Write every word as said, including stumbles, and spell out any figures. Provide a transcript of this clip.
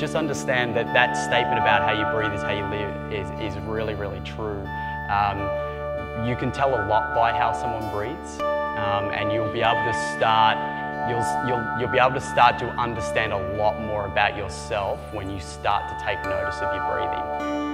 just understand that that statement about how you breathe is how you live is, is really, really true. Um, you can tell a lot by how someone breathes, um, and you'll be able to start, you'll, you'll, you'll be able to start to understand a lot more about yourself when you start to take notice of your breathing.